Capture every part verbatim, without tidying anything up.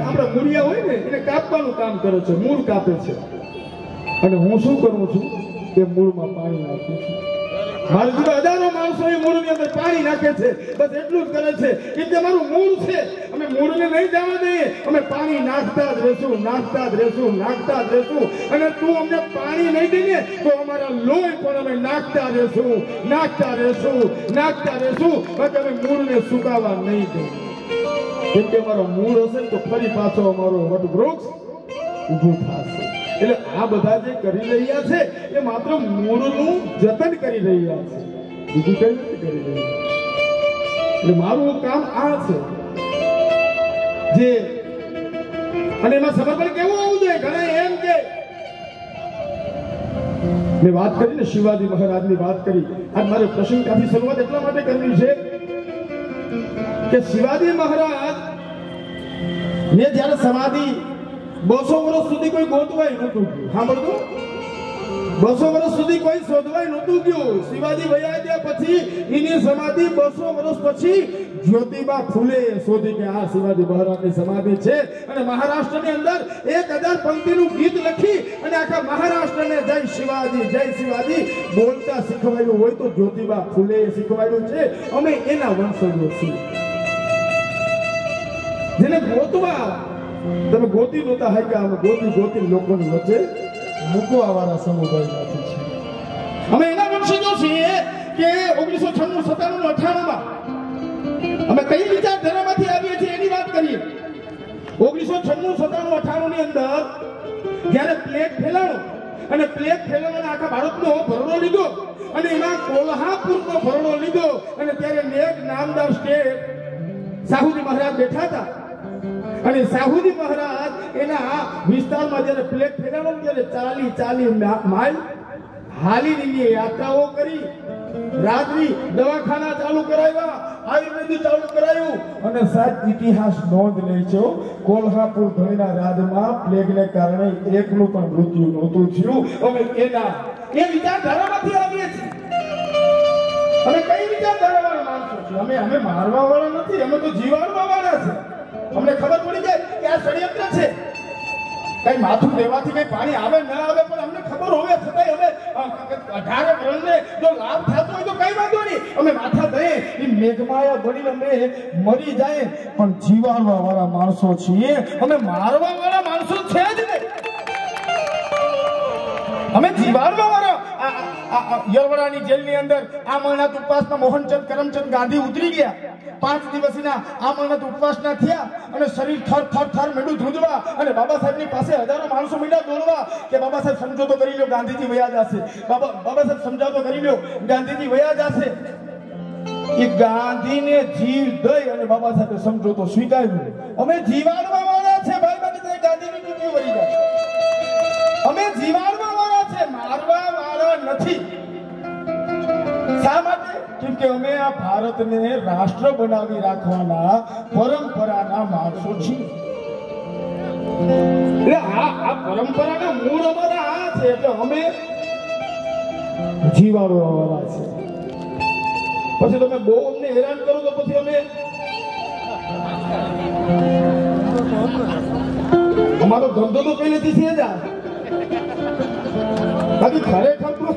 આપણા મૂળિયા હોય ને એને કાપવાનું કામ કરે છે, મૂળ કાપે છે. અને હું શું કરું છું કે મૂળમાં પાણી નાખું છું. મારા જેવા હજારો માણસો એ મૂળની અંદર પાણી નાખે છે, બસ એટલું જ કરે છે કે જે મારું મૂળ છે અમે મૂળને નહીં જવા દઈએ, અમે પાણી નાખતા જ રહેશું, નાખતા જ રહેશું, નાખતા જ રહેશું. અને તું અમને પાણી નહીં દઈએ તો અમારા લોહી પણ અમે નાખતા રહેશું, નાખતા રહેશું, નાખતા રહેશું. બાકી અમે મૂળને સુકાવા નહીં દઈએ. કેમ કે અમારો મૂળ હશે તો ફરી પાછો અમારો વટવૃક્ષ ઊભું થશે. એટલે આ બધા જે કરી રહ્યા છે એ માત્ર મૂળનું જતન કરી રહ્યા છે, બીજું કઈ નથી કરી રહ્યા. એટલે મારું કામ આ છે જે અને એમાં સમર્પણ કેવું હોવું જોઈએ. ઘણા એમ કે મેં વાત કરી ને શિવાજી મહારાજની વાત કરી. આજ મારે પ્રસંગ ત્યાંથી શરૂઆત એટલા માટે કરવી છે કે શિવાજી મહારાજ ને જયારે સમાધિ બસો વર્ષ સુધી કોઈ ગોતવાય નતું ગયું. સાંભળતો, બસો વર્ષ સુધી કોઈ શોધવાય નતું ગયું. શિવાજી વયા ગયા પછી એની સમાધિ બસો વર્ષ પછી જ્યોતિબા ફૂલે શોધી કે આ શિવાજી મહારાજની સમાધિ છે. અને મહારાષ્ટ્રની અંદર એક હજાર પંક્તિનું ગીત લખી અને આખા મહારાષ્ટ્રને જય શિવાજી, જય શિવાજી બોલતા શીખવાડ્યું હોય તો જ્યોતિબા ફૂલે શીખવાડ્યું છે. અમે એના વંશજો છીએ. જેને ગોતવા તમે ગોતી નહોતા હાઈ કે અમે ગોતી ગોતી લોકોની વચ્ચે મૂકવા વાળા સમુદાયમાંથી છે. અમે એના વંશજો છીએ કે ઓગણીસો છન્નું સત્તાણું અઠાણું માં અમે કઈ વિચારધારામાંથી આવીએ છીએ એની વાત કરીએ. ઓગણીસો છન્નું સત્તાણું અઠાણું ની અંદર જયારે પ્લેગ ફેલાણો અને પ્લેગ ફેલાવાના આખા ભારતનો ભરડો લીધો અને એમાં કોલ્હાપુરનો ભરડો લીધો અને ત્યારે મેઘ નામદાર સ્ટેટ સાહુજી મહારાજ બેઠા હતા. અને સાહુજી મહારાજ એના વિસ્તારમાં જયારે પ્લેગ ફેલાણો ત્યારે ચાલી ચાલી માઇલ હાલીની યાત્રાઓ કરી, રાત્રિ દવાખાના ચાલુ કરાવ્યા, આયુર્વેદ ચાલુ કરાયું. અને સાહેબ ઇતિહાસ નોંધ લે છે કોલ્હાપુર ભણીના રાજમાં પ્લેગને કારણે એકનું પણ મૃત્યુ નહોતું થયું. અમે એના એ વિચારધારામાંથી આવીએ છીએ. અમે કઈ વિચારધારાવાળા માણસો છીએ? અમે અમે મારવા વાળા નથી, અમે તો જીવાડવા વાળા છે. અમને ખબર પડી જાય કે આ ષડયંત્ર છે. કઈ માથું દેવાથી કઈ પાણી આવે ન આવે પણ અમને ખબર હોય છતાંય અમે અઢારે વર્ણને જો લાભ થતો હોય તો કઈ વાંધો નહીં, અમે માથા દઈએ. એ મેઘમાયા બની અમે મરી જાય પણ જીવાડવા વાળા માણસો છીએ. અમે મારવા વાળા માણસો છે જ નહીં. અમે જીવાડવા વાળા યરવડાની જેલની અંદર આ મહિના ઉપવાસના મોહનચંદ કરમચંદ ગાંધી ઉતરી ગયા. પાંચ દિવસના આ મહિના ઉપવાસના થયા અને શરીર થર થર થર મેડું ધ્રુજવા અને બાબા સાહેબની પાસે હજારો માણસો મીડા દોડવા કે બાબા સાહેબ સમજોતો કરી લો, ગાંધીજી વયા જશે. બાબા બાબા સાહેબ સમજાવતો કરી લો, ગાંધીજી વયા જશે. એ ગાંધીને જીવ દઈ અને બાબા સાહેબે સમજોતો સ્વીકાર્યું. અમે જીવાડવા વાળા છે ભાઈ, બાકી ગાંધીની ચૂંટણી વળી જાય. અમે જીવાડવા વાળા છે, મારવા વાળા નથી. શા માટે? કેમ કે અમે આ ભારતને રાષ્ટ્ર બનાવી રાખવાના પરંપરાના માણસો છીએ. એટલે આ આ પરંપરાના મૂળ અમારા આ છે. એટલે અમે જીવાડવા વાળા છે. પછી તમે બહુ અમને હેરાન કરો તો પછી અમે અમારો ધંધો તો પહેલેથી છે જ. બાકી ખરેખર તો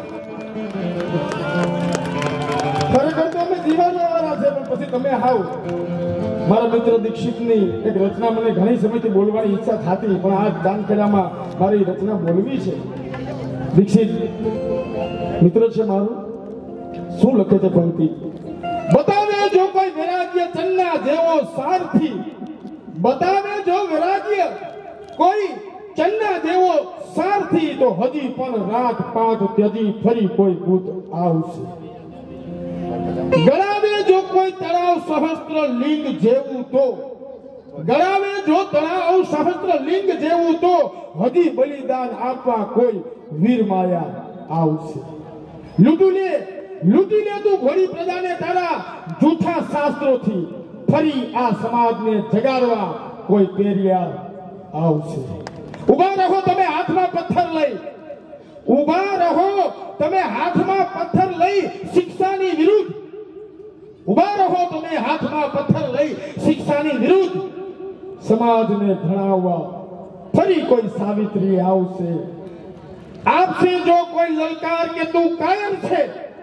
ખરેખર તો અમે જીવાડવા વાળા છે. પણ પછી તમે હાવ મારા મિત્ર દીક્ષિતની એક રચના મને ઘણી સમયથી બોલવાની ઈચ્છા થતી પણ આ દાનખેડામાં મારી રચના બોલવી છે. દીક્ષિત મિત્ર છે મારું, શું લખે છે પંક્તિ? બતાવે જો કોઈ વૈરાગ્ય ચન્ના જેવો સારથી, બતાવે જો વૈરાગ્ય કોઈ ચન્ના જેવો સારથી તો હજી પણ રાત પાંચ ત્યજી ફરી કોઈ ભૂત આવશે. ગળાવે જો કોઈ તળાવ સહસ્ત્ર લિંગ જેવું તો, ગળાવે જો તળાવ સહસ્ત્ર લિંગ જેવું તો હજી બલિદાન આપવા કોઈ વીર માયા આવશે. લૂંટી લે લૂંટી લે તું ઘોડી પ્રજાને તારા જૂઠા શાસ્ત્રોથી, ફરી આ સમાજને જગાડવા કોઈ પેરિયા આવશે. ઉભા રહો તમે હાથમાં પથ્થર લઈ, ઉભા રહો તમે હાથમાં પથ્થર લઈ શિક્ષાની વિરુદ્ધ, ઉભા રહો તમે હાથમાં પથ્થર લઈ શિક્ષાની વિરુદ્ધ. સમાજને ભણાવવા ફરી કોઈ સાવિત્રી આવશે. આપસે જો કોઈ લલકાર કે તું કાયર છે,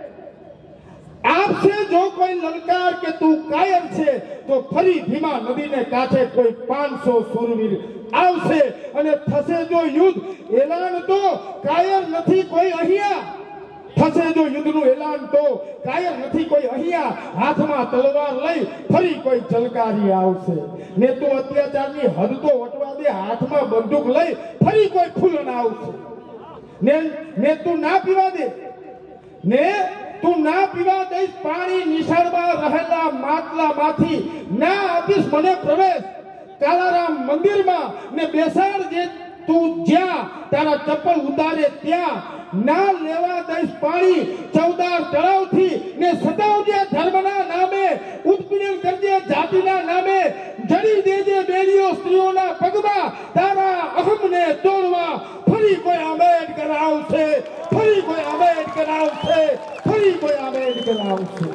આપસે જો કોઈ લલકાર કે તું કાયર છે, તો ફરી ભીમા નદીને કાંઠે કોઈ પાંચસો સુરવીર આવશે અને થશે જો યુદ્ધ. એલાન તો કાયર નથી કોઈ અહીંયા, થશે જો યુદ્ધનું એલાન તો કાયર નથી કોઈ અહીંયા. હાથમાં તલવાર લઈ ફરી કોઈ જલકારી આવશે ને તું અત્યાચારની હદ તો વટવા દે. હાથમાં બંદૂક લઈ ફરી કોઈ ફૂલણ આવશે ને ને તું ના પીવા દે, ને તું ના પીવા દઈશ પાણી નિશાળમાં રહેલા માટલામાંથી. ના આપીશ મને પ્રવેશ કાલારામ મંદિરમાં ને બેસાડ જે તું જ્યાં તારા ચપ્પલ ઉતારે ત્યાં. ના લેવા દઈશ પાણી ચૌદાર તળાવથી ને સતાવજે ધર્મના નામે, ઉત્પીડન કરજે જાતિના નામે. જડી દેજે બેડીઓ સ્ત્રીઓના પગમાં, તારા અહમને તોડવા ફરી કોઈ આંબેડકર આવશે, ફરી કોઈ આંબેડકર આવશે, ફરી કોઈ આંબેડકર આવશે.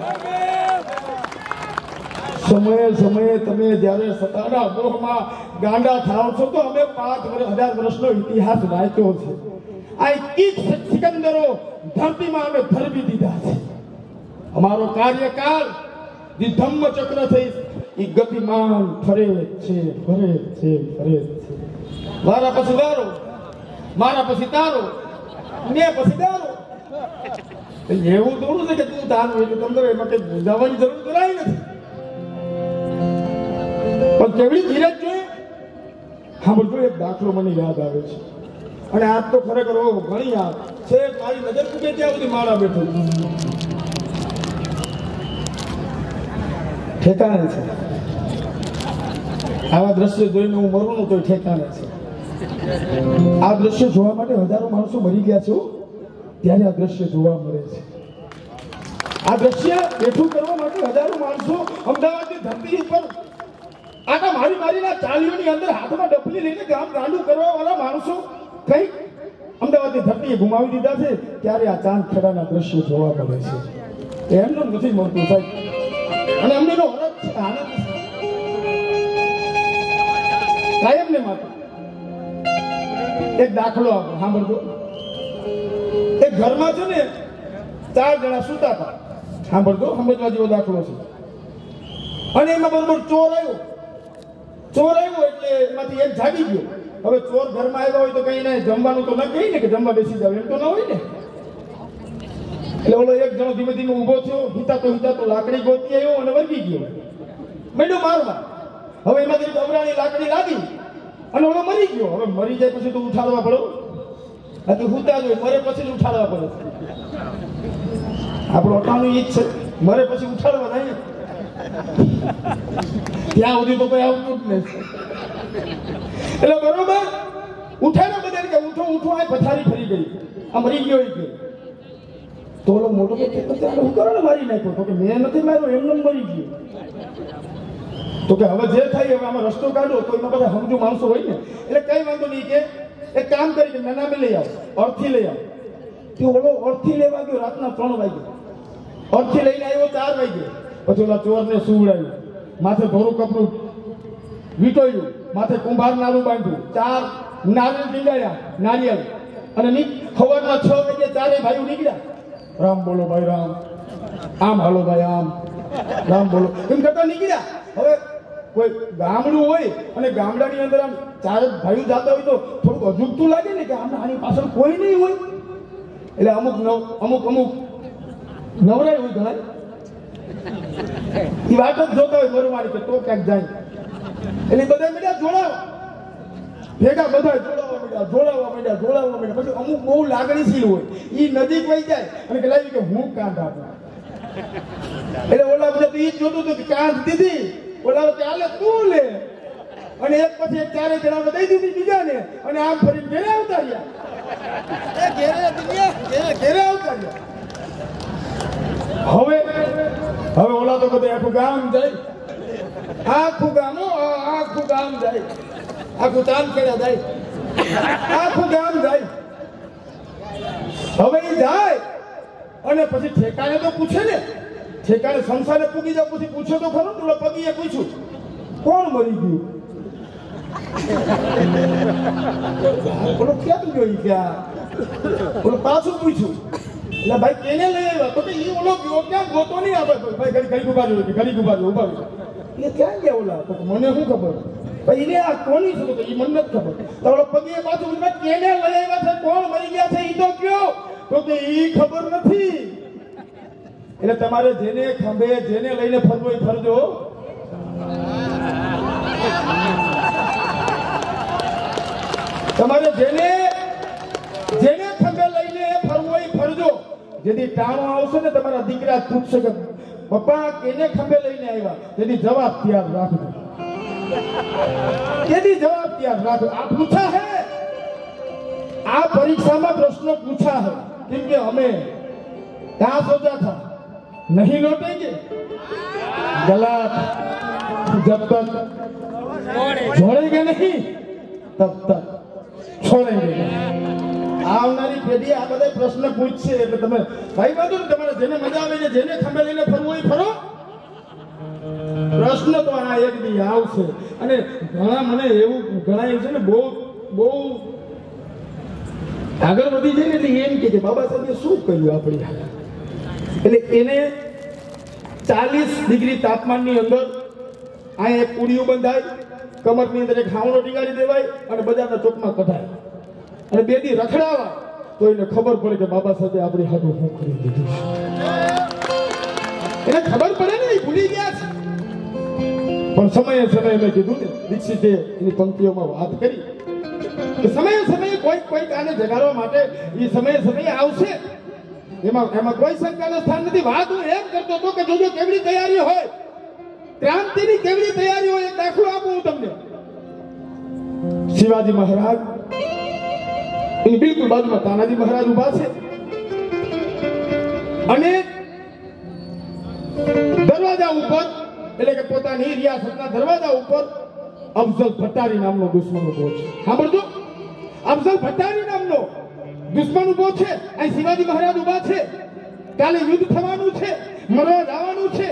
સમયે સમયે તમે જ્યારે સત્તાના મોહમાં ગાંડા થાવ છો તો અમે પાંચ હજાર વર્ષનો ઇતિહાસ વાંચ્યો છે. આ કીટ સિકંદરો ધરતીમાં અમે ધરબી દીધા છે. અમારો કાર્યકાળ જે ધમ્મ ચક્ર થઈ એ ગતિમાન ફરે છે, ફરે છે, ફરે છે. મારા પછી વારો, મારા પછી તારો, ને પછી દારો. એવું થોડું છે કે તું તારું એટલે તમને એમાં કઈ ભૂંજાવાની જરૂર કરાય નથી. પણ કેવડી ધીરજ જોઈએ. હા બધું એક દાખલો મને યાદ આવે છે અને આજ તો ખરેખર ઘણી યાદ છે. મારી નજર પૂગે ત્યાં સુધી માળા બેઠો ઠેકાણે છે. આવા દ્રશ્ય જોઈને હું મરું નું તો ઠેકાણે છે. આ દ્રશ્ય જોવા માટે હજારો માણસો મરી ગયા છે ત્યારે આ દ્રશ્ય જોવા મળે છે. આ દ્રશ્ય બેઠું કરવા માટે હજારો માણસો અમદાવાદની ધરતી ઉપર આના મારી મારીના ચાલીઓની અંદર હાથમાં ડફલી લઈને ગામ ગાંડું કરવા વાળા માણસો કઈ અમદાવાદની ધરતીએ ગુમાવી દીધા છે. ત્યારે આ ચાંદ ખેડાના દ્રશ્યો જોવા મળે છે. એમનો નથી મળતું સાહેબ. અને અમને નો હરખ છે, આનંદ કાયમ ને માટે. એક દાખલો આપો સાંભળજો. એક ઘરમાં છે ને ચાર જણા સુતા હતા. સાંભળજો, સમજવા જેવો દાખલો છે. અને એમાં બરોબર ચોર આવ્યો. ચોર આવ્યો એટલે એમાંથી એક જાગી ગયો. હવે ચોર ઘરમાં આવ્યો હોય તો કઈ ને જમવાનું તો ન કહી ને કે જમવા બેસી જાવ, એમ તો ન હોય ને. એટલે ઓલો એક જણો ધીમે ધીમે ઉભો થયો, હિતાતો હિતાતો લાકડી ગોતી આવ્યો અને વર્ગી ગયો. મેડો મારવા. હવે એમાંથી અવરાણી લાકડી લાગી અને ઓલો મરી ગયો. હવે મરી જાય પછી તો ઉઠાડવા પડો. હજી હુતા જ હોય, મરે પછી જ ઉઠાડવા પડે. આપણું અટાણું ઈ જ છે, મરે પછી ઉઠાડવા નહીં. ત્યાં સુધી તો કોઈ આવતું જ નહીં. એટલે બરોબર ઉઠાડો બધા કે ઉઠો ઉઠો. આ પથારી ફરી ગઈ, આ મરી ગયો ગયો. તો ઓલો મોટો કે હું કરો ને મારી નાખ્યો. તો કે મેં નથી માર્યો, એમનો મરી ગયો. તો કે હવે જે થાય હવે આમાં રસ્તો કાઢો. તો એમાં બધા સમજુ માણસો હોય ને એટલે કઈ વાંધો નહીં કે એક કામ કરી કે નાનામે લઈ આવો, અર્થી લઈ આવો. તે ઓલો અર્થી લેવા ગયો રાતના ત્રણ વાગે. અર્થી લઈને આવ્યો ચાર વાગે. પછી ઓલા ચોરને સુવડાવ્યું, માથે ધોરું કપડું વીટોયું, માથે કુંભાર નારું બાંધ્યું, ચાર નારિયેળ ટીંગાયા, નારિયેળ. અને સવારના છ વાગે ચારે ભાઈઓ નીકળ્યા. રામ બોલો ભાઈ રામ, આમ હાલો ભાઈ આમ, રામ બોલો એમ કરતા નીકળ્યા. હવે કોઈ ગામડું હોય અને ગામડાની અંદર આમ ચાર ભાઈઓ જતા હોય તો થોડુંક અજુગતું લાગે ને કે આમ આની પાછળ કોઈ નહીં હોય. એટલે અમુક અમુક અમુક નવરાય હોય ઘણા એ વાત જ જોતા હોય મરમારી કે તો ક્યાંક જાય. એટલે બધા મીડિયા જોડાવા ભેગા બધા જોડાવા માંડ્યા, જોડાવા માંડ્યા, જોડાવા માંડ્યા. પછી અમુક બહુ લાગણીશીલ હોય એ નજીક વહી જાય અને કે લાવી કે હું કાંધ આપું. એટલે ઓલા બધા તો એ જ જોતું હતું કે કાંધ દીધી, ઓલા ચાલે તું લે. અને એક પછી એક ચારે જણાને દઈ દીધી બીજાને અને આમ ફરીને ઘેરે આવતા રહ્યા. ઘેરે આવતા રહ્યા. હવે હવે ઓલા તો બધે આખું ગામ જાય, આખું ગામ આખું ગામ જાય, આખું તાન કર્યા જાય, આખું ગામ જાય. હવે એ જાય અને પછી ઠેકાણે તો પૂછે ને, ઠેકાણે સંસારે પૂગી જાવ પછી પૂછે તો ખરું. તો પગીએ પૂછ્યું કોણ મરી ગયું. બોલો ક્યાં જોઈ ગયા બોલો પાછું પૂછ્યું એટલે ભાઈ કેને લઈ આવ્યા તો કે ઈ ઓલો ગયો ક્યાં ગોતો નહીં આવે ભાઈ ઘડી ઘડી ઉભા રહ્યો ઘડી ઉભા રહ્યો ઉભા રહ્યો એ ક્યાં ગયા ઓલા તો મને શું ખબર ભાઈ એને આ કોની શું તો ઈ મને નથી ખબર તો ઓલો પગે પાછું ઉઠે કેને લઈ આવ્યા છે કોણ મરી ગયા છે ઈ તો કયો તો કે ઈ ખબર નથી એટલે તમારે જેને ખંભે જેને લઈને ફરવો એ ફરજો તમારે જેને જેને ખંભે લઈને ફરવો એ ફરજો જેથી ટાણો આવશે ને તમારા દીકરા પૂછશે કે પપ્પા કેને ખંભે લઈને આવ્યા તેથી જવાબ તૈયાર રાખજો તેથી જવાબ તૈયાર રાખજો આ પૂછા હે આ પરીક્ષામાં પ્રશ્નો પૂછा है क्योंकि हमें कहाँ सोचा था नहीं लौटेंगे गलत जब तक छोड़ेंगे नहीं तब तक छोड़ेंगे આવનારી પેઢી આ બધા પ્રશ્ન પૂછશે એટલે તમે ભાઈ બાજુ તમારે જેને મજા આવે છે જેને ખંભે લઈને ફરવું હોય ફરો પ્રશ્ન તો આ એક દી આવશે અને ઘણા મને એવું ઘણા એવું છે ને બહુ બહુ આગળ વધી જાય ને એટલે એમ કે બાબા સાહેબે શું કર્યું આપણી એટલે એને ચાલીસ ડિગ્રી તાપમાનની અંદર આ એક પૂડીઓ બંધાય કમરની અંદર એક હાવણો ટીંગાડી દેવાય અને બજારના ચોકમાં કઢાય અને બે દી રખડાવા તો એને ખબર પડે કે બાબા સાહેબે આપણી હાથું શું કરી દીધું એને ખબર પડે ને એ ભૂલી ગયા છે પણ સમયે સમયે મેં કીધું ને દીક્ષિતે એની પંક્તિઓમાં વાત કરી કે સમયે સમયે કોઈ કોઈ આને જગાડવા માટે એ સમયે સમયે આવશે એમાં એમાં કોઈ શંકાનું સ્થાન નથી વાત હું એમ કરતો હતો કે જોજો કેવડી તૈયારી હોય ક્રાંતિની કેવડી તૈયારી હોય એક દાખલો આપું હું તમને શિવાજી મહારાજ એની બિલકુલ બાજુમાં તાનાજી મહારાજ ઉભા છે અને દરવાજા ઉપર એટલે કે પોતાની રિયાસતના દરવાજા ઉપર અફઝલ ભટ્ટારી નામનો દુશ્મન ઉભો છે સાંભળજો અફઝલ ભટ્ટારી નામનો દુશ્મન ઉભો છે અહીં શિવાજી મહારાજ ઉભા છે કાલે યુદ્ધ થવાનું છે મરવા જવાનું છે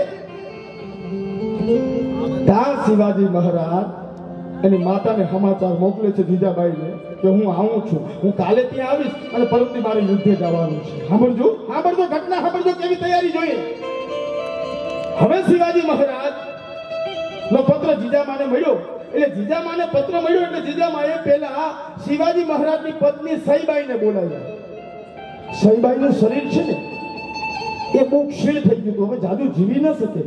ત્યાં શિવાજી મહારાજ એની માતાને સમાચાર મોકલે છે જીજાબાઈને કે હું આવું છું હું કાલે ત્યાં આવીશ અને પરમથી મારે યુદ્ધે જવાનું છે સાંભળજો સાંભળજો ઘટના સાંભળજો કેવી તૈયારી જોઈએ હવે શિવાજી મહારાજ નો પત્ર જીજામાને મળ્યો એટલે જીજામાને પત્ર મળ્યો એટલે જીજામાએ પહેલા શિવાજી મહારાજની પત્ની સઈબાઈને બોલાવ્યા સઈબાઈનું શરીર છે ને એ બહુ ક્ષીણ થઈ ગયું હવે જાદુ જીવી ન શકે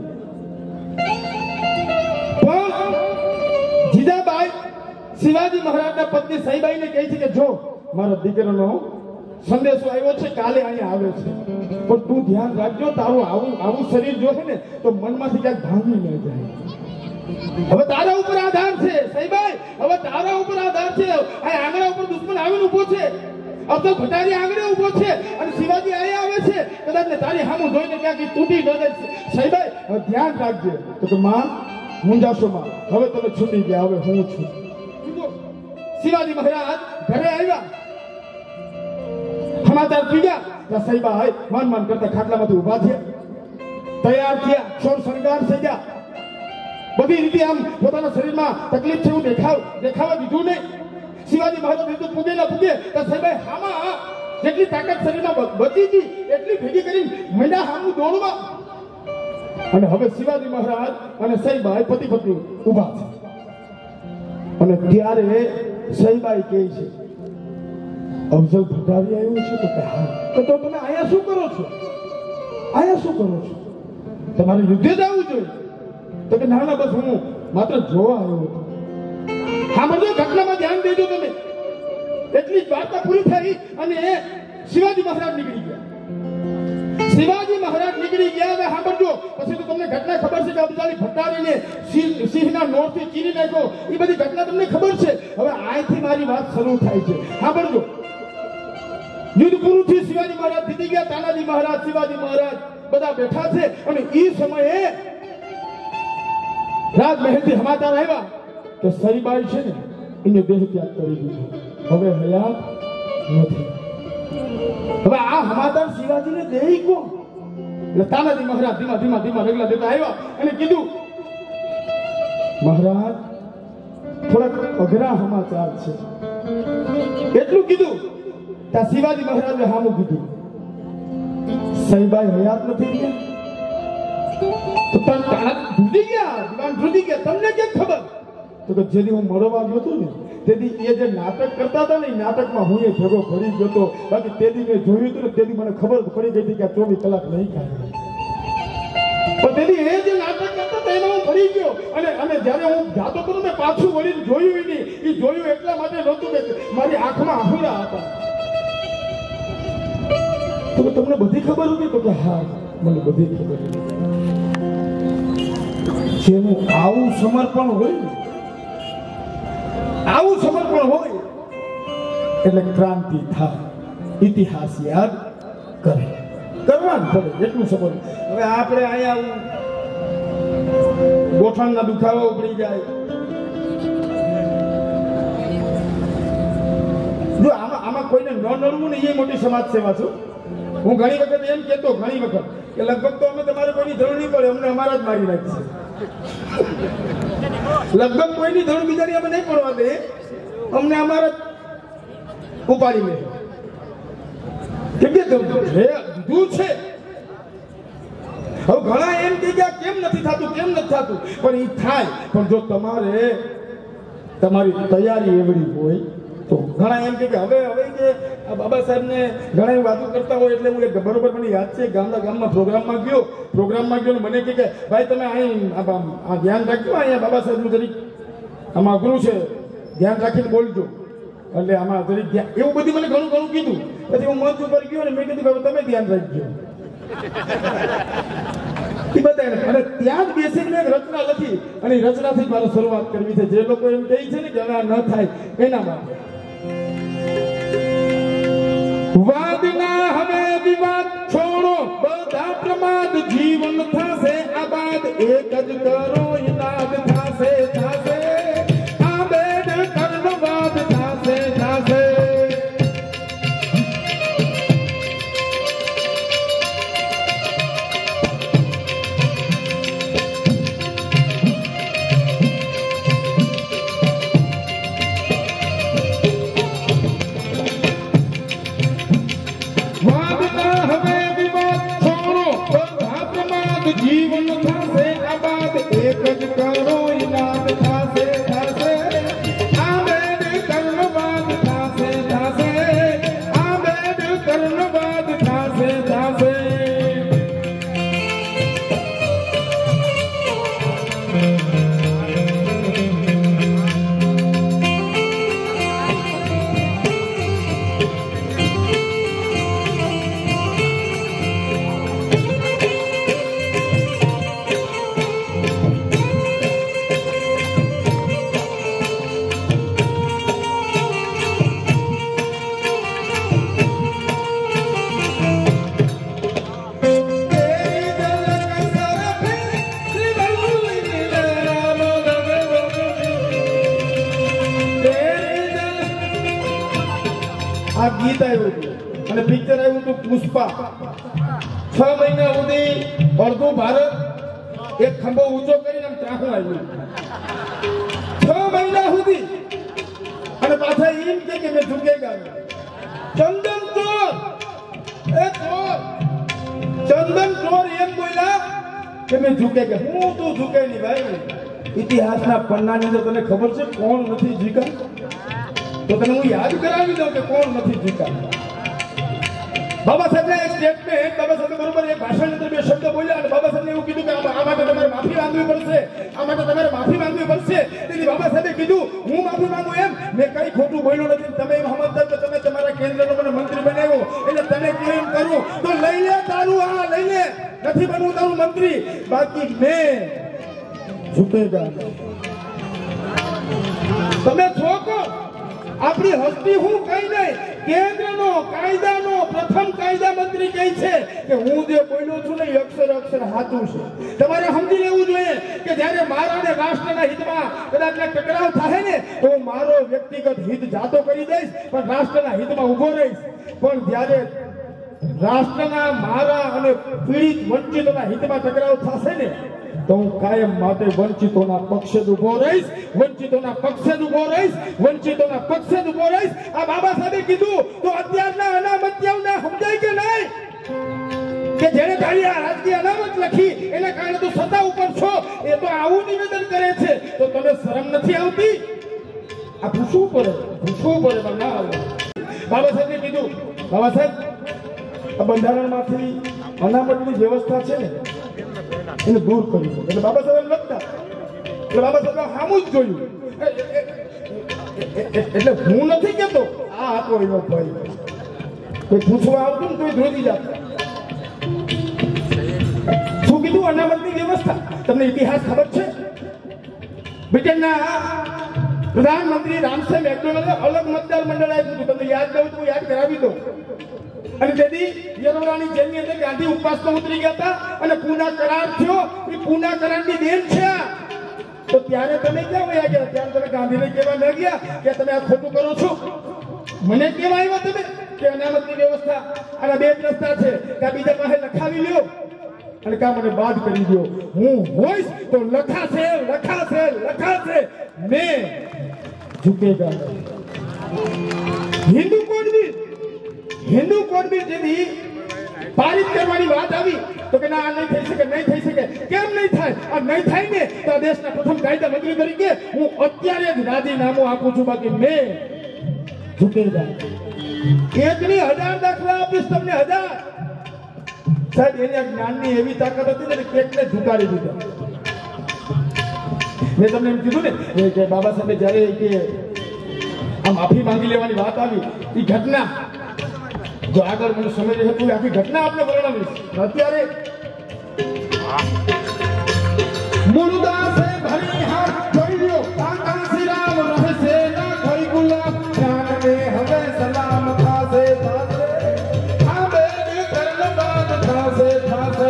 પણ જીજાબાઈ શિવાજી મહારાજના પત્ની સઈબાઈને કહે છે કે જો મારા દીકરાનો સંદેશો આવ્યો છે કાલે અહીંયા આવે છે પણ તું ધ્યાન રાખજો તારું આવું આવું શરીર જો છે ને તો મનમાંથી ક્યાંક ભાંગી ન જાય હવે તારા ઉપર આધાર છે સઈબાઈ હવે તારા ઉપર આધાર છે આ આંગણા ઉપર દુશ્મન આવીને ઉભો છે અફઝલ ભટ્ટારી આંગણે ઉભો છે અને શિવાજી અહીંયા આવે છે કદાચ ને તારી સામું જોઈને ક્યાંક તૂટી ન જાય સઈબાઈ હવે ધ્યાન રાખજે તો કે માં મુંજાશો માં હવે તમે છૂટી ગયા હવે હું છું શિવાજી મહારાજ ઘરે આવ્યા સમાચાર પીડ્યા ત્યાં સઈબાઈ માન માન કરતા ખાટલામાંથી ઉભા થયા તૈયાર થયા સોર શણગાર થઈ ગયા બધી રીતે આમ પોતાના શરીરમાં તકલીફ છે એવું દેખાવ દેખાવા દીધું નહીં શિવાજી મહારાજ તો પૂગે ના પૂગે તો સઈબાઈ હામાં જેટલી તાકાત શરીરમાં બચી હતી એટલી ભેગી કરી મહિના હામું દોડવા અને હવે શિવાજી મહારાજ અને સઈબાઈ પતિ પત્ની ઉભા છે અને ત્યારે સઈબાઈ કહે છે અફઝલ ભટ્ટારી આવ્યું છે તો કે હા તો તમે અહીંયા શું કરો છો અહીંયા શું કરો છો તમારે યુદ્ધે જવું જોઈએ તો કે ના ના બસ હું માત્ર જોવા આવ્યો હતો સાંભળજો ઘટનામાં ધ્યાન દેજો તમે એટલી જ વાર્તા પૂરી થઈ અને શિવાજી મહારાજ નીકળી ગયા શિવાજી મહારાજ નીકળી ગયા હવે સાંભળજો પછી તો તમને ઘટના ખબર છે કે અફઝલ ભટ્ટારીને સિંહના નોરથી ચીરી નાખ્યો એ બધી ઘટના તમને ખબર છે હવે અહીંથી મારી વાત શરૂ થાય છે સાંભળજો યુદ્ધ પૂરું થયું શિવાજી મહારાજ જીતી ગયા તાનાજી મહારાજ શિવાજી મહારાજ બધા બેઠા છે અને એ સમયે રાજમહેલથી સમાચાર આવ્યા કે સઈબાઈ છે ને એને દેહ ત્યાગ કરી દીધો હવે હયાત નથી હવે આ સમાચાર શિવાજીને દેઈ કોણ એટલે તાનાજી મહારાજ ધીમા ધીમા ધીમા રગલા દેતા આવ્યા અને કીધું મહારાજ થોડાક અઘરા સમાચાર છે. એટલું કીધું ત્યાં શિવાજી મહારાજે હામું કીધું, સહીબાઈ હયાત નથી રહ્યા તો તન તારા ધૂલી ગયા, દીવાન ધૂલી ગયા, તમને કેમ ખબર? તો કે જેથી હું મળવા ગયો હતો ને તેથી એ જે નાટક કરતા હતા ને એ નાટકમાં હું એ ભેગો ભરી ગયો હતો. બાકી તેથી મેં જોયું હતું ને તેથી મને ખબર પડી ગઈ હતી કે આ ચોવીસ કલાક નહીં ખાય. પણ તેથી એ જે નાટક કરતા હતા એમાં હું ભરી ગયો. અને અને જ્યારે હું જાતો હતો મેં પાછું વળીને જોયું નહીં. એ જોયું એટલા માટે નહોતું કે મારી આંખમાં આહુડા હતા. તો તમને બધી ખબર હતી? તો કે હા, મને બધી ખબર હતી. જેનું આવું સમર્પણ હોય ને, આવું સમર્પણ હોય એટલે ક્રાંતિ થાય, ઇતિહાસ યાદ કરે, કરવાનું પડે એટલું સમર્પણ. હવે આપણે અહીંયા ગોઠણના દુખાવા ઉપડી જાય. જો આમાં આમાં કોઈને ન નડવું ને એ મોટી સમાજ સેવા છું. હું ઘણી વખત એમ કહેતો, ઘણી વખત કે લગભગ તો અમે તમારે કોઈની જરૂર નહીં પડે, અમને અમારા જ મારી નાખશે. લગભગ કોઈની જરૂર બીજાની અમે નહીં પડવા દે, અમને અમારા જ ઉપાડી લે. કેમ કે દૂર છે. હવે ઘણા એમ કે કેમ નથી થતું, કેમ નથી થતું, પણ એ થાય. પણ જો તમારે તમારી તૈયારી એવડી હોય તો ઘણા એમ કે હવે હવે કે બાબા સાહેબને ઘણા વાતો કરતા હોય એટલે હું બરોબર મને યાદ છે. ગામના ગામમાં પ્રોગ્રામમાં ગયો પ્રોગ્રામમાં ગયો મને કે ભાઈ તમે અહીં આ ધ્યાન રાખજો, અહીંયા બાબા સાહેબનું જરીક આમાં અઘરું છે, ધ્યાન રાખીને બોલજો. એટલે આમાં જરીક એવું બધી મને ઘણું ઘણું કીધું. પછી હું મંચ ઉપર ગયો ને મેં કીધું તમે ધ્યાન રાખજો. એ બતાવે અને ત્યાં જ બેસીને એક રચના લખી અને રચનાથી મારે શરૂઆત કરવી છે. જે લોકો એમ કહે છે ને કે આ ન થાય એના માટે વાદના હવે વિવાદ છોડો, બધા પ્રમાદ જીવન થશે આબાદ, એક જ કરો ઇનાદ થશે થશે આબેદ કર્મવાદ થશે થશે. જીવન થશે આબાદ, એક જ કરો ઇનાદ થશે થશે આબેદ કર્મવાદ થશે થશે આબેદ કર્મવાદ થશે થશે. આ ગીત આવ્યું હતું અને પિક્ચર આવ્યું હતું પુષ્પા. છ મહિના સુધી અડધું ભારત એક ખંભો ઊંચો કરીને ત્રાહું આવ્યું. છ મહિના સુધી અને પાછા એમ કે મેં ઝુકેગા. ચંદન ચોર એ ચોર ચંદન ચોર એમ બોલ્યા કે મેં ઝુકેગા. હું તું ઝુકે નહીં ભાઈ. ઇતિહાસના પન્નાની અંદર તને ખબર છે કોણ નથી ઝુકા? તો તને હું યાદ કરાવી દઉં કે કોણ નથી જીતા. બાબા સાહેબને એક સ્ટેટમેન્ટ, બાબા સાહેબ બરોબર એક ભાષણ અંદર બે શબ્દ બોલ્યા અને બાબા સાહેબને એવું કીધું કે આ માટે તમારે માફી માંગવી પડશે, આ માટે તમારે માફી માંગવી પડશે. તેથી બાબા સાહેબે કીધું હું માફી માંગુ એમ મેં કઈ ખોટું બોલ્યું નથી. તમે એમ સમજતા કે તમે તમારા કેન્દ્રનો મને મંત્રી બનાવ્યો એટલે તને કેમ કરું તો લઈ લે તારું, આ લઈ લે, નથી બનવું તારું મંત્રી. બાકી મેં ઝુકેગા. તમે છો કોણ? આપણી હસ્તી હું કઈ નહીં. કેન્દ્રનો કાયદાનો પ્રથમ કાયદા મંત્રી કહે છે કે હું જે બોલ્યો છું ને અક્ષર અક્ષર સાચું છે. તમારે સમજી લેવું જોઈએ કે જ્યારે મારા અને રાષ્ટ્રના હિતમાં કદાચ ટકરાવ થાય ને તો હું મારો વ્યક્તિગત હિત જાતો કરી દઈશ પણ રાષ્ટ્રના હિતમાં ઉભો રહીશ. પણ જ્યારે રાષ્ટ્રના મારા અને પીડિત વંચિતોના હિતમાં ટકરાવ થશે ને તો હું કાયમ માટે વંચિતોના પક્ષે જ ઉભો રહીશ, વંચિતોના પક્ષે જ ઉભો રહીશ, વંચિતોના પક્ષે જ ઉભો રહીશ. આ બાબા સાહેબે કીધું તો અત્યારના અનામતિયાઓને સમજાય કે નહીં કે જેને ખાલી આ રાજકીય અનામત લખી એના કારણે તો સત્તા ઉપર છો, એ તો આવું નિવેદન કરે છે, તો તને શરમ નથી આવતી? આ પૂછવું પડે, પૂછવું પડે. ના આવે. બાબા સાહેબે કીધું, બાબા સાહેબ આ બંધારણમાંથી અનામતની વ્યવસ્થા છે ને એને દૂર કરી દો. એટલે બાબા સાહેબ લખતા, એટલે બાબા સાહેબ સામું જ જોયું. એટલે હું નથી કેતો, આ હતો એનો ભાઈ, કોઈ પૂછવા આવતું ને તોય ધ્રુજી જતા. શું કીધું? અનામતની વ્યવસ્થા. તમને ઇતિહાસ ખબર છે? બ્રિટનના પ્રધાનમંત્રી રામસે મેકડોનાલ્ડે અલગ મતદાર મંડળ આપ્યું હતું. તમને યાદ દઉં તો યાદ કરાવી દો. અને તેથી યરોરાની જેલની અંદર ગાંધી ઉપવાસમાં ઉતરી ગયા હતા અને પૂના કરાર થયો. એ પૂના કરારની દેન છે. તો ત્યારે તમે ક્યાં વયા ગયા? ત્યારે તમે ગાંધીને કહેવા ન ગયા કે તમે આ ખોટું કરો છો? મને કેવા આવ્યા તમે કે અનામતની વ્યવસ્થા? આના બે જ રસ્તા છે, કે બીજા પાસે લખાવી લ્યો અને કા મને બાદ કરી દો. હું હોઈશ તો લખાશે, લખાશે, લખાશે. મેં ઝુકેગા. Hindu code bill, Hindu code bill જેથી પારિત કરવાની વાત આવી તો કે ના, આ નહીં થઈ શકે, નહીં થઈ શકે. કેમ નહીં થાય? આ નહીં થાય ને તો આ દેશના પ્રથમ કાયદા મંત્રી તરીકે હું અત્યારે જ રાજીનામું આપું છું. બાકી મેં ઝુકેગા. એકની હજાર દાખલા આપીશ તમને, હજાર. સાહેબ એની જ્ઞાનની એવી તાકાત હતી ને કેટલે ઝુકાડી દીધા. મેં તમને એમ કીધું ને કે બાબા સાહેબે જયારે કે આ માફી માંગી લેવાની વાત આવી, એ ઘટના જો આગળ મને સમય રહે તો આખી ઘટના આપને વર્ણવીશ. અત્યારે મુરુદાસે ભરી હાથ જોડ્યો, કાકા શ્રી રામ રહેશે ના કોઈ ગુલામ, જાનને હવે સલામ થાશે થાશે, આ બે કર્મ બાદ થાશે થાશે.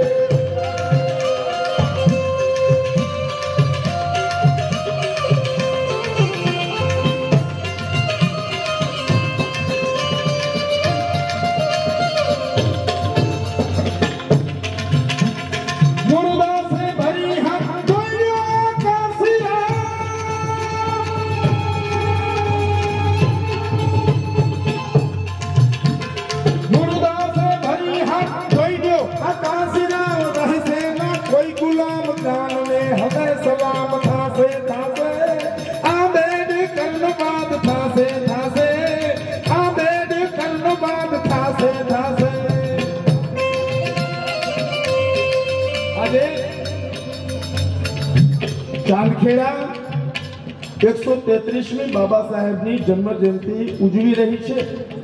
ચાંદખેડા એકસો તેત્રીસમી બાબા સાહેબની જન્મ જયંતિ ઉજવી રહી છે.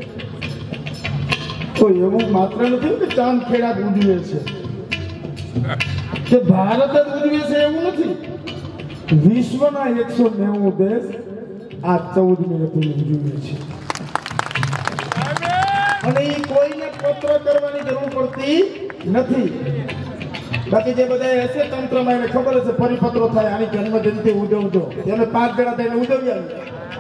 તો એવું માત્ર નથી કે ચાંદખેડા જ ઉજવે છે, કે ભારત જ ઉજવે છે એવું નથી. વિશ્વના એકસો નેવું દેશ આ ચૌદમી એપ્રિલ ઉજવે છે. અને એ કોઈને પત્ર કરવાની જરૂર પડતી નથી. બાકી જે બધા હશે તંત્રમાં એને ખબર હશે પરિપત્રો થાય આની જન્મ જયંતિ ઉજવજો, એને પાંચ જણા થઈને ઉજવી આવી.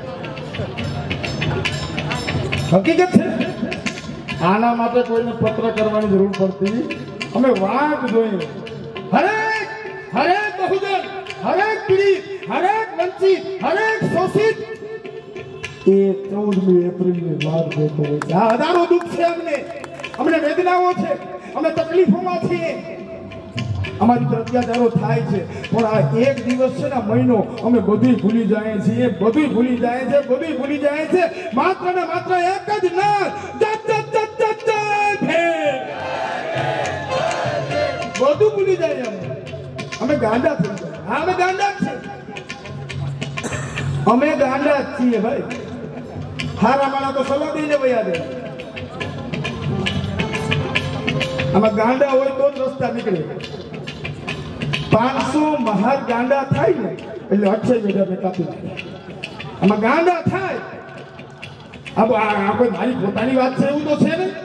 હકીકત છે આના માટે કોઈને પત્ર કરવાની જરૂર પડતી. અમે વાંક જોઈએ હરેક હરેક બહુજન, હરેક પીડિત, હરેક વંચિત, હરેક શોષિત એ ચૌદમી એપ્રિલ ની વાત જોતો હોય છે. આ હજારો દુઃખ છે, અમને અમને વેદનાઓ છે, અમે તકલીફોમાં છીએ, અમારી પર અત્યાચારો થાય છે. પણ આ એક દિવસ છે ને મહિનો અમે બધું ભૂલી જાય છીએ, બધું ભૂલી જાય છે, બધું ભૂલી જાય છે. માત્ર ને માત્ર એક જ નામ, બધું ભૂલી જાય. અમે અમે ગાંડા થઈ જાય. હા, અમે ગાંડા જ છીએ, અમે ગાંડા જ છીએ ભાઈ. હારા માણા તો સલાહ દઈને વયા દે. આમાં ગાંડા હોય તો જ રસ્તા નીકળે. પાંચસો મહાર ગાંડા થાય ને એટલે અઠ્યાવીસ હજાર ને કાપી નાખે. આમાં ગાંડા થાય. આ કોઈ મારી પોતાની વાત છે એવું તો છે ને.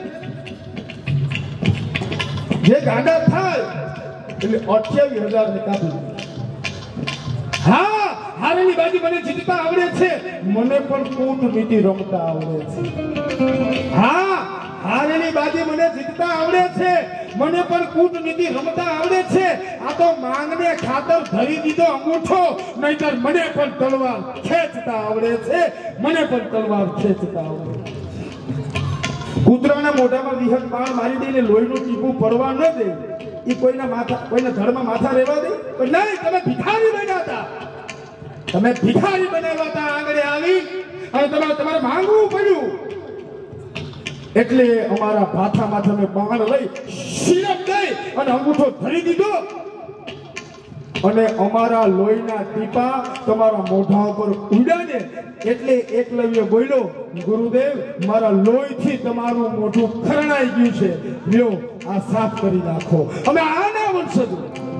જે ગાંડા થાય એટલે અઠ્યાવીસ હજાર ને કાપી નાખે. હા, હારેલી બાજી મને જીતતા આવડે છે, મને પણ કૂટનીતિ રમતા આવડે છે. હા, હારેલી બાજી મને જીતતા આવડે છે, મને પણ કૂટનીતિ રમતા આવડે છે. આ તો માંગને ખાતર ધરી દીધો અંગૂઠો, નહીતર મને પણ તલવાર ખેંચતા આવડે છે. મને પણ તલવાર ખેંચતા આવડે. કૂતરાના મોઢામાં વિહત બાણ મારી દઈને લોહીનું ટીપું પડવા ન દે. એ કોઈના માથા કોઈના ધડમાં માથા રહેવા દે? પણ નહીં, તમે ભિખારી બન્યા હતા. તમે ભિખારી બનાવ્યા હતા આગળ આવી અને તમારે તમારે માંગવું પડ્યું. એટલે અમારા ભાથામાં તમે બાણ લઈ શિરપ દઈ અને અંગૂઠો ધરી દીધો અને અમારા લોહીના ટીપા તમારા મોઢા ઉપર ઉડાડે. એટલે એકલવ્ય બોલ્યો, ગુરુદેવ, મારા લોહીથી તમારું મોઢું ખરણાઈ ગયું છે, લ્યો આ સાફ કરી નાખો. અમે આના વંશજો.